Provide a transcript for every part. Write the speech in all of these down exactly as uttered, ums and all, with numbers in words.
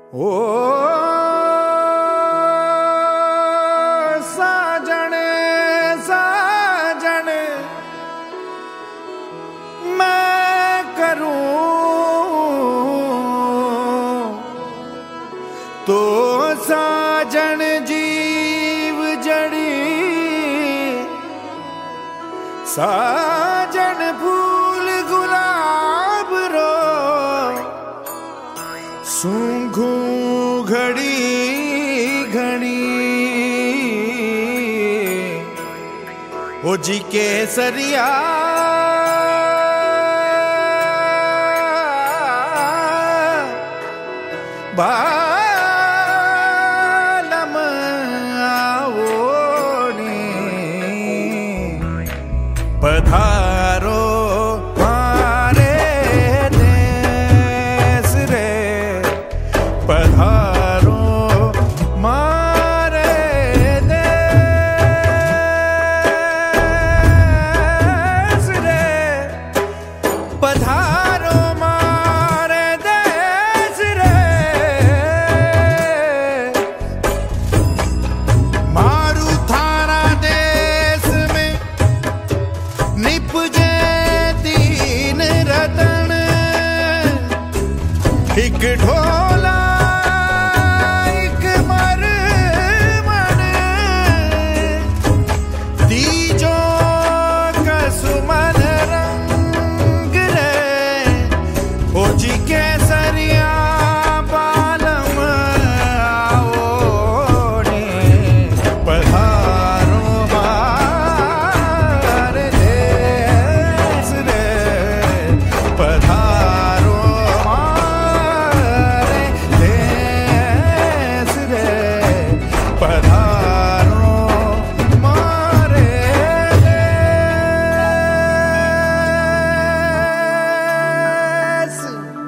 ओ साजन साजन मैं करूं तो साजन जीव जड़ी साजन फूल गुलाब रो सूंघू घड़ी घड़ी ओ जी केसरिया बालम आवोनी पधारो मारे देश रे पधारो मारे देश रे पधारो मारे देश रे मारू थारा देश में निपजे तीन रतन एक ढोला एक मरमन तीजो कसुमन रंग रे ओ जी केसरिया बालम आओने पधारो मारे देश रे पधारो मारे देश रे पधारो मारे देश।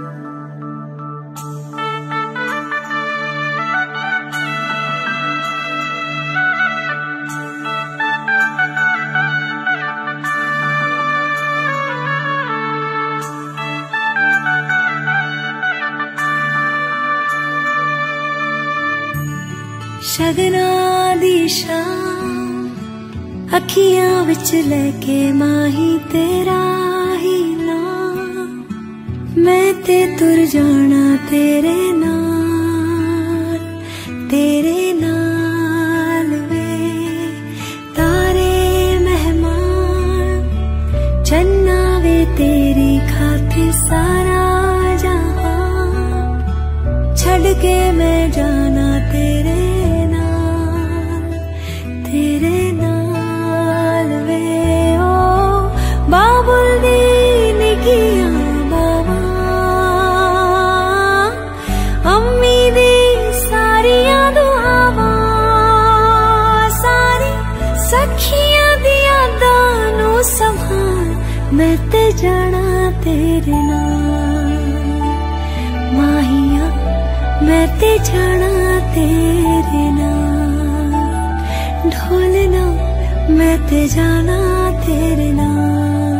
शगना दी शाम अखियां विच लेके माही तेरा ही नाम मैं ते तुर जाना तेरे नाल तेरे नाल वे तारे मेहमान चन्ना वे तेरी खातिर सारा जहां छड़ के मैं जाना तेरे तेरे नाल वे ओ बाबुल दी निकिया बाबा अम्मी दी सारियां दुआवां सारी सखियां दी यादां नू संभाल मैं ते जाना तेरे नाल माहिया मैं ते जाना तेरे नाल ढोलना मैं ते जाना तेरे नाल।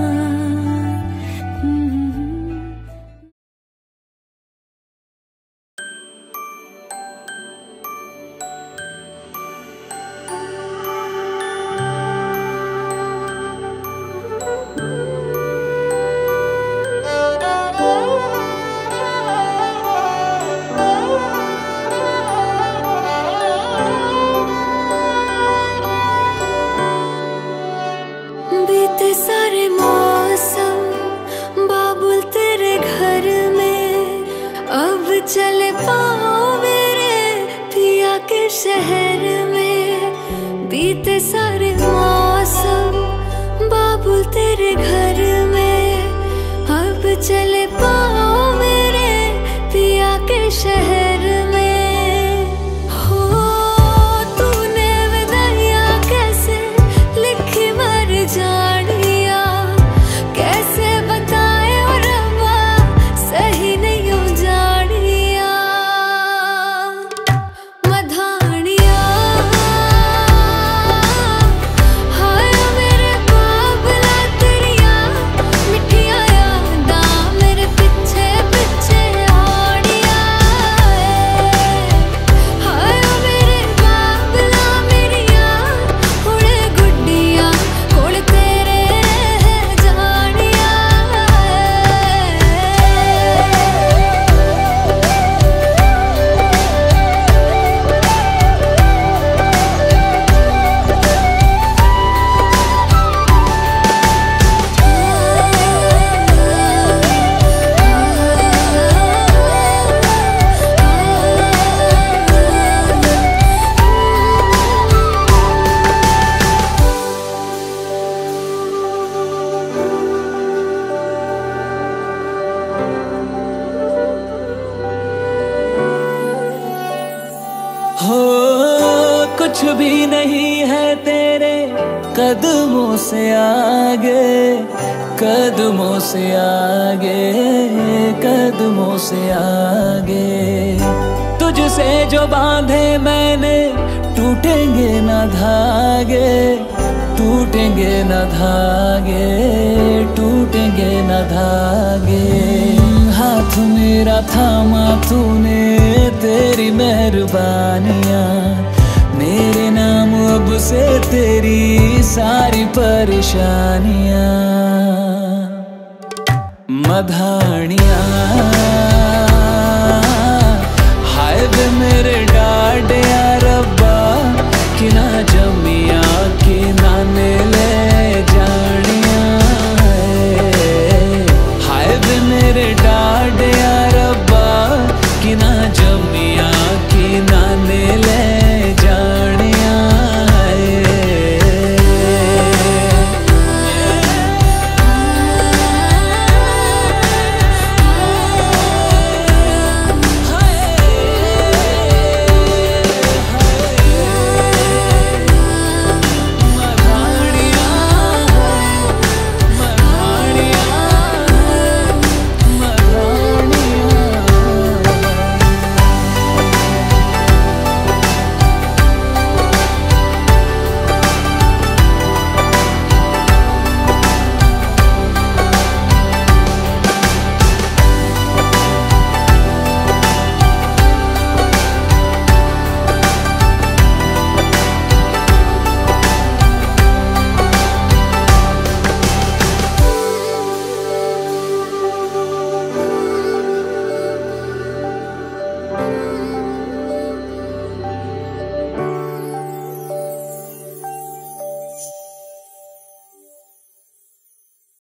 बीते सारे मौसम बाबुल तेरे घर में अब चले पाओ मेरे पिया के शहर में बीते सारे मौसम बाबुल तेरे घर में अब चले पाओ मेरे पिया के शहर में हो तूने विदाइया कैसे लिखी मर जानिया कैसे बताए और रब्बा सही नहीं हो जानिया मधानिया कुछ भी नहीं है तेरे कदमों से आगे, कदमों से आगे, कदमों से आगे। तुझसे जो बांधे मैंने टूटेंगे न धागे, टूटेंगे न धागे, टूटेंगे न धागे। हाथ मेरा थामा तूने, तेरी मेहरबानियाँ, मेरे नाम अब से तेरी सारी परेशानियाँ। मधानियाँ